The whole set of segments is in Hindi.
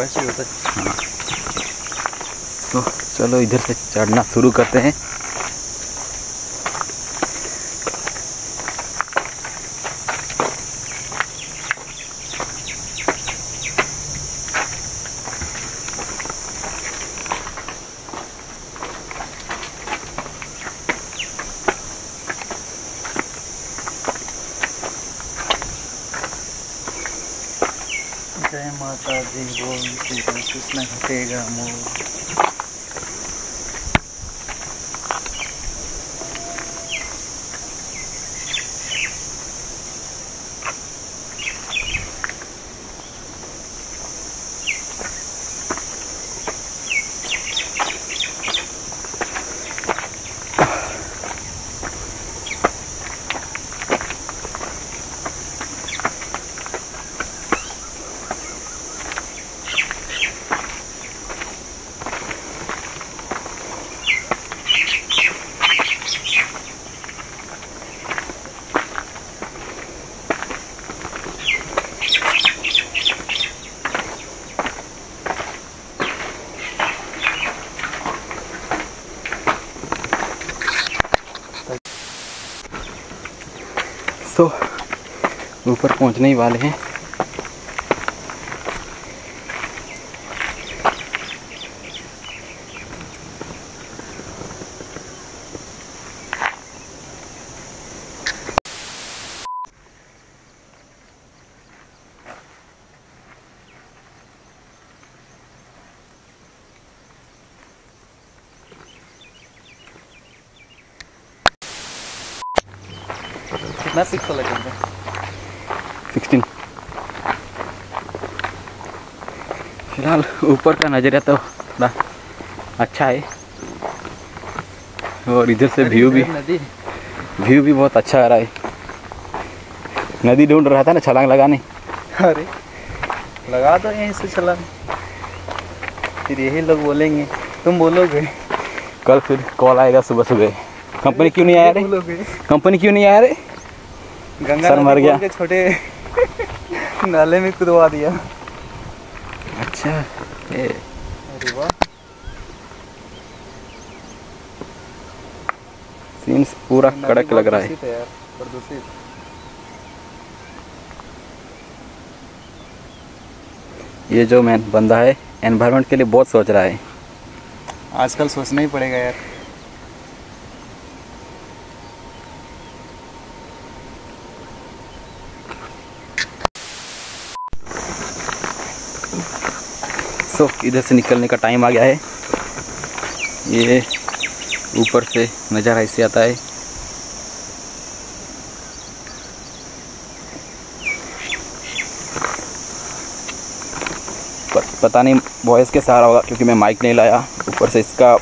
वैसे ही होता है। हाँ, तो चलो इधर से चढ़ना शुरू करते हैं। जय माता दी बोल कृष्ण घटेगा मोर। तो ऊपर पहुंचने ही वाले हैं। कितना सिक्स लगेगा? 16। फिलहाल ऊपर का नज़रिया तो थोड़ा अच्छा है और इधर से व्यू भी बहुत अच्छा आ रहा है। नदी ढूंढ रहा था ना छलांग लगाने। अरे लगा दो यहीं से छलांग, फिर यही लोग बोलेंगे तुम बोलोगे। कल फिर कॉल आएगा सुबह सुबह, कंपनी क्यों नहीं आया रे, कंपनी क्यों नहीं आया रे, गंगा सर मर गया के छोटे नाले में कूदवा दिया। अच्छा अरे वाह, सीन्स पूरा कड़क लग रहा है। यार प्रदूषित। ये जो मैन बंदा है एनवायरनमेंट के लिए बहुत सोच रहा है। आजकल सोचना ही पड़ेगा यार। सो इधर से निकलने का टाइम आ गया है। ये ऊपर से नज़ारा ऐसे आता है। पर पता नहीं वॉइस के सहारा होगा क्योंकि मैं माइक नहीं लाया। ऊपर से इसका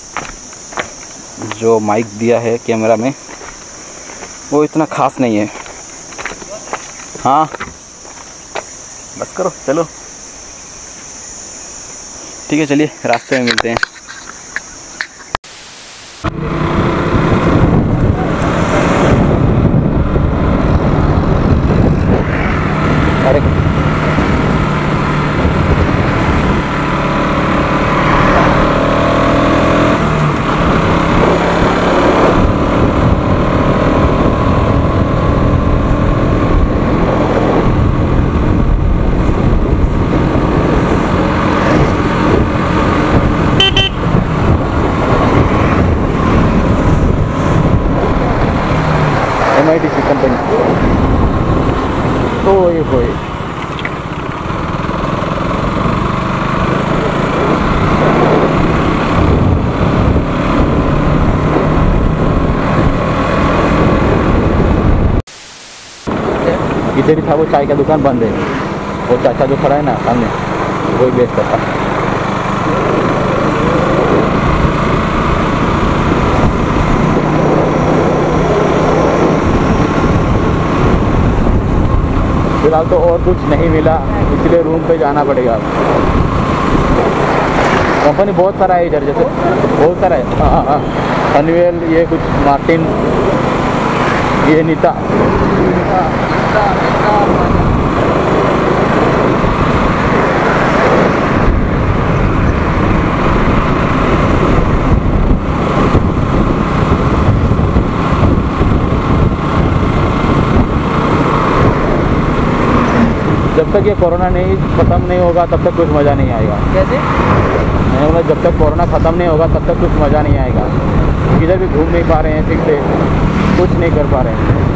जो माइक दिया है कैमरा में वो इतना ख़ास नहीं है। हाँ बस करो, चलो ठीक है, चलिए रास्ते में मिलते हैं। अरे MIDC कंपनी ओए होए। इधर ही था वो चाय का दुकान बंद है। वो चाचा जो खड़ा है ना सामने वही बेचता था। फिलहाल तो और कुछ नहीं मिला, इसलिए रूम पे जाना पड़ेगा। कंपनी बहुत सारा है इधर, जैसे बहुत सारा है। हाँ, हनीवेल, ये कुछ मार्टिन, ये नीता। जब तक ये कोरोना नहीं ख़त्म नहीं होगा तब तक कुछ मज़ा नहीं आएगा। कैसे? मैंने बोला जब तक कोरोना ख़त्म नहीं होगा तब तक कुछ मज़ा नहीं आएगा। किधर भी घूम नहीं पा रहे हैं ठीक से, कुछ नहीं कर पा रहे हैं।